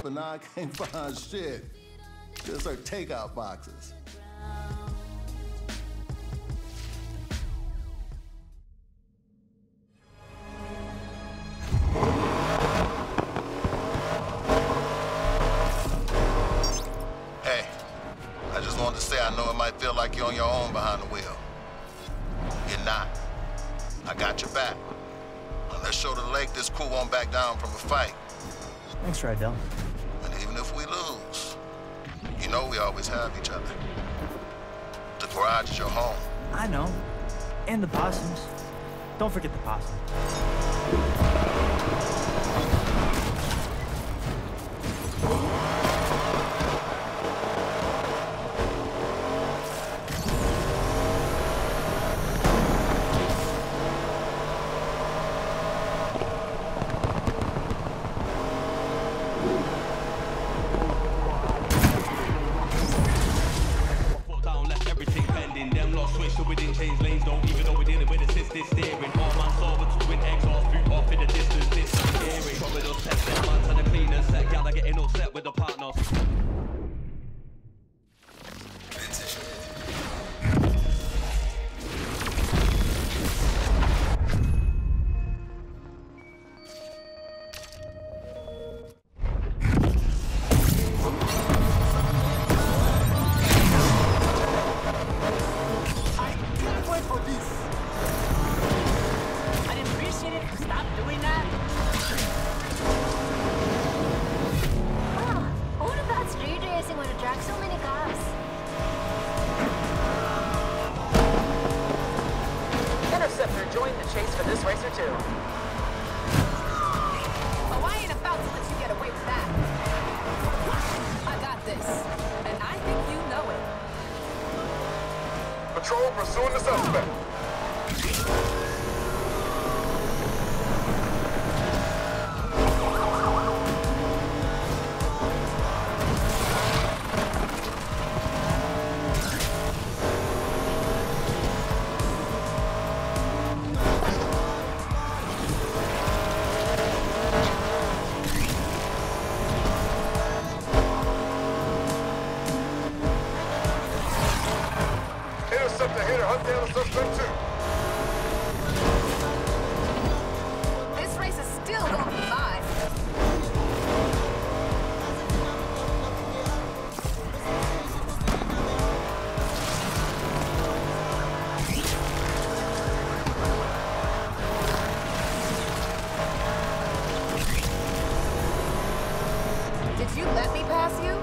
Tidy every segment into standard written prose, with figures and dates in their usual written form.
but now I can't find shit. Just her takeout boxes. Hey, I just wanted to say I know it might feel like you're on your own behind the wheel. You're not. I got your back. Now let's show the lake this crew won't back down from a fight. Thanks, Rydell. And even if we lose, you know we always have each other. The garage is your home. I know. And the possums. Don't forget the possum. Patrol pursuing the suspect. Intercept the hitter, hunt down the suspect too. This race is still gonna be mine. Did you let me pass you?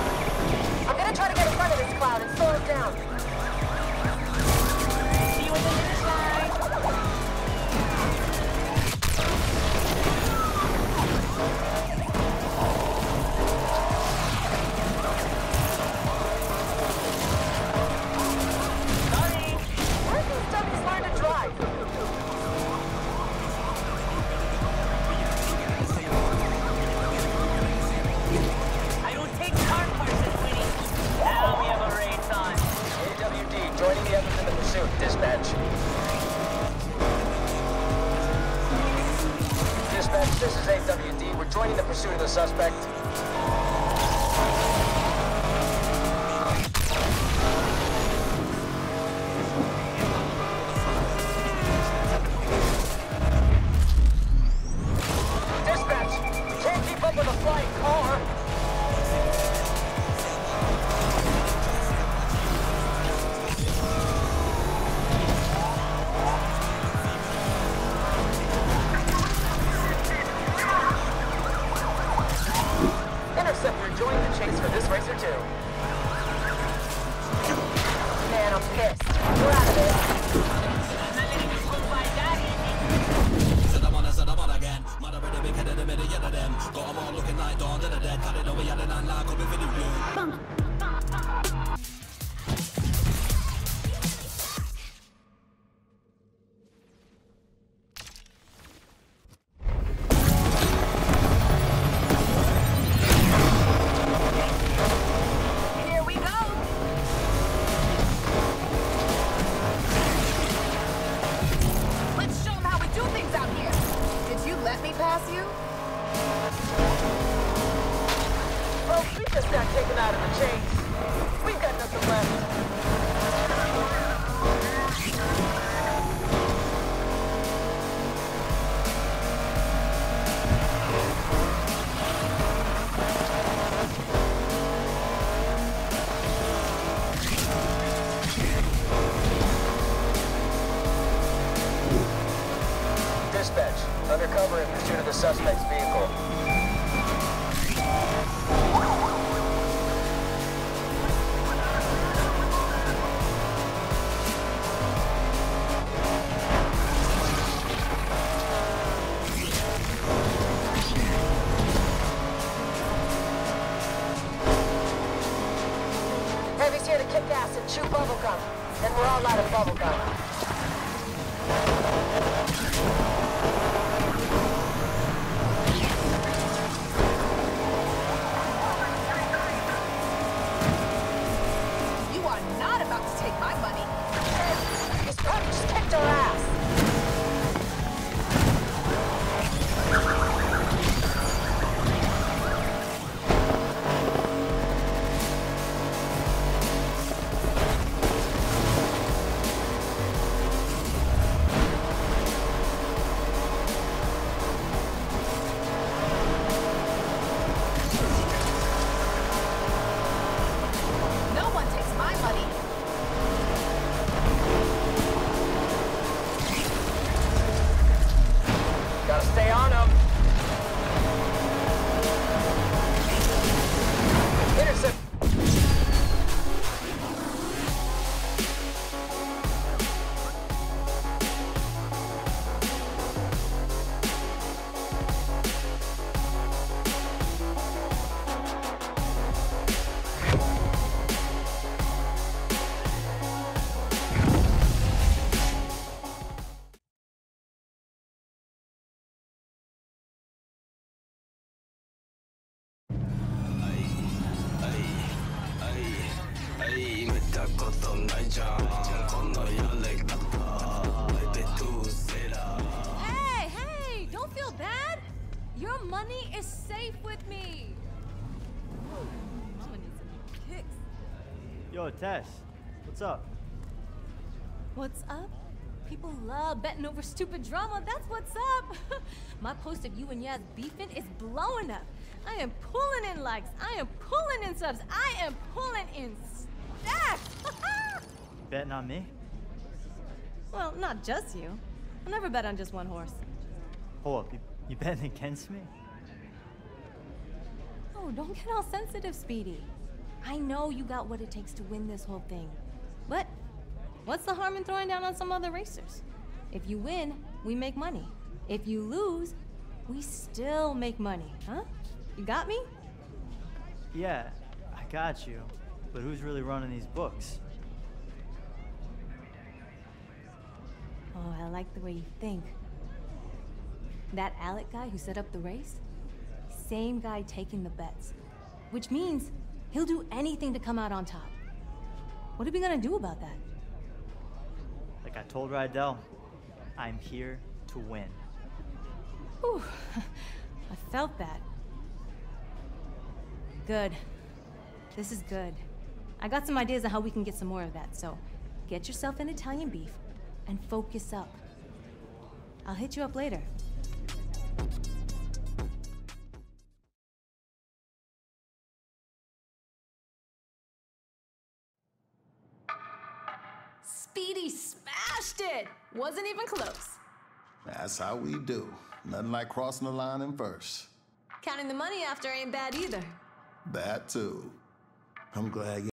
Try to get in front of this cloud and slow it down. See you in the dispatch. Dispatch, this is AWD. We're joining the pursuit of the suspect. Dispatch, we can't keep up with a flying car. Interceptor, join the chase for this racer too. Man, I'm pissed. We're out of there. Here we go. Let's show them how we do things out here. Did you let me pass you? Well, we just got taken out of the chase. We've got nothing left. Dispatch, undercover in pursuit of the suspect's vehicle. Heavy's here to kick ass and chew bubblegum, and we're all out of bubblegum. You are not about to take my money. This probably just kicked our ass. No one takes my money. Gotta stay on him. Intercept. Hey, hey, don't feel bad. Your money is safe with me. Mama needs some new kicks. Yo, Tess, what's up? What's up? People love betting over stupid drama. That's what's up. My post of you and Yaz beefing is blowing up. I am pulling in likes. I am pulling in subs. I am pulling in stacks. Betting on me? Well, not just you. I'll never bet on just one horse. Hold up, you betting against me? Oh, don't get all sensitive, Speedy. I know you got what it takes to win this whole thing. But what's the harm in throwing down on some other racers? If you win, we make money. If you lose, we still make money, huh? You got me? Yeah, I got you. But who's really running these books? Oh, I like the way you think. That Alec guy who set up the race? Same guy taking the bets. Which means he'll do anything to come out on top. What are we gonna do about that? Like I told Rydell, I'm here to win. Whew. I felt that. Good. This is good. I got some ideas on how we can get some more of that, so get yourself an Italian beef and focus up. I'll hit you up later. Speedy smashed it! Wasn't even close. That's how we do. Nothing like crossing the line in first. Counting the money after ain't bad either. That too. I'm glad